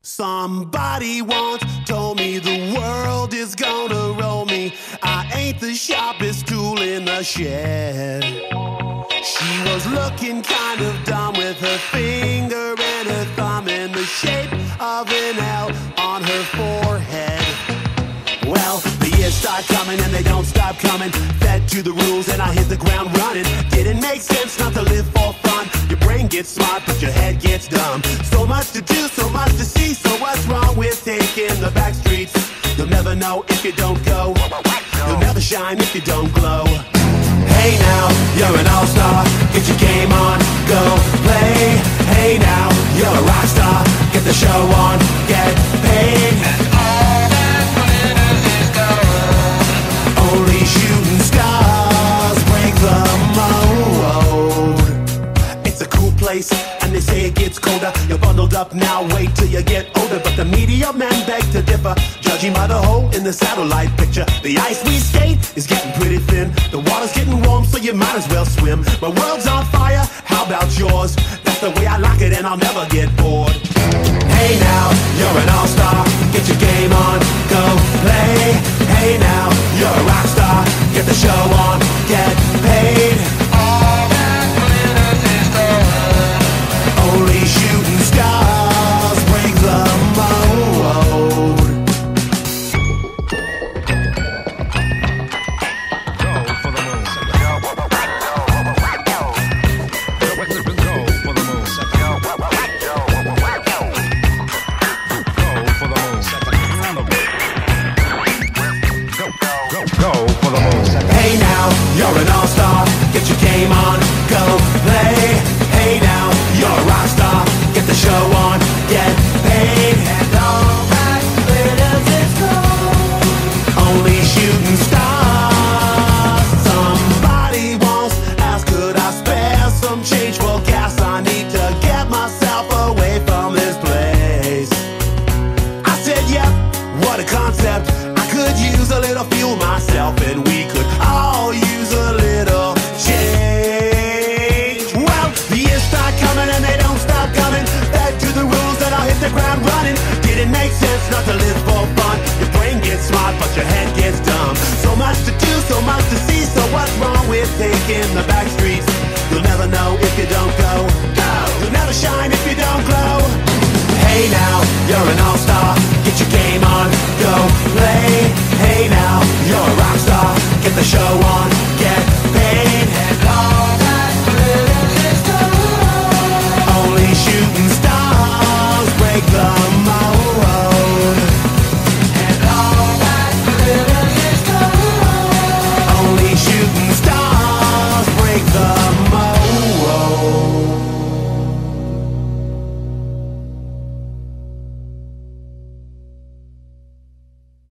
Somebody once told me the world is gonna roll me. I ain't the sharpest tool in the shed. She was looking kind of dumb with her finger and her thumb in the shape of an L on her forehead. Well, the years start coming and they don't stop coming. Fed to the rules and I hit the ground running. Didn't make sense not to live for fun. Your brain gets smart but your head gets dumb. So much to do, so much to see. So what's wrong with taking the back streets? You'll never know if you don't go. You'll never shine if you don't glow. Hey now, you're an all-star. Get your game on, go play. Hey now, you're a rock star. Get the show on, get paid. Only shooting stars break the mold. It's a cool place, and they say it gets colder. You're bundled up now, wait till you get older. But the media men beg to differ, judging by the hole in the satellite picture. The ice we skate is getting pretty thin. The water's getting warm, so you might as well swim. My world's on fire, how about yours? That's the way I like it, and I'll never get bored. Hey now, you're an all-star. Get your game on, go play. Hey now, you're a rock star. Get the show on, get paid. All that glitters is gold. Only shooting stars break the mold. Go for the moon. Go for the moon. Go for the moon. Hey now, you're an all-star. Get your game on, go play. Hey now, you're a rock star. Get the show on, get paid. And all that glitters is gold. Only shooting stars. Somebody once asked, could I spare some change for gas? I need to get myself away from this place. I said, yep, what a concept. I could use a little fuel myself, and we could all use a little change. Well, the years start coming and they don't stop coming. Back to the rules and I'll hit the ground running. Didn't make sense not to live for fun. Your brain gets smart but your head gets dumb. So much to do, so much to see. So what's wrong with taking the back streets? You'll never know if you don't go. You'll never shine if you don't glow. Hey now, you're an all-star. Get your game on, go play. Hey now, you're a rock star. Get the show on,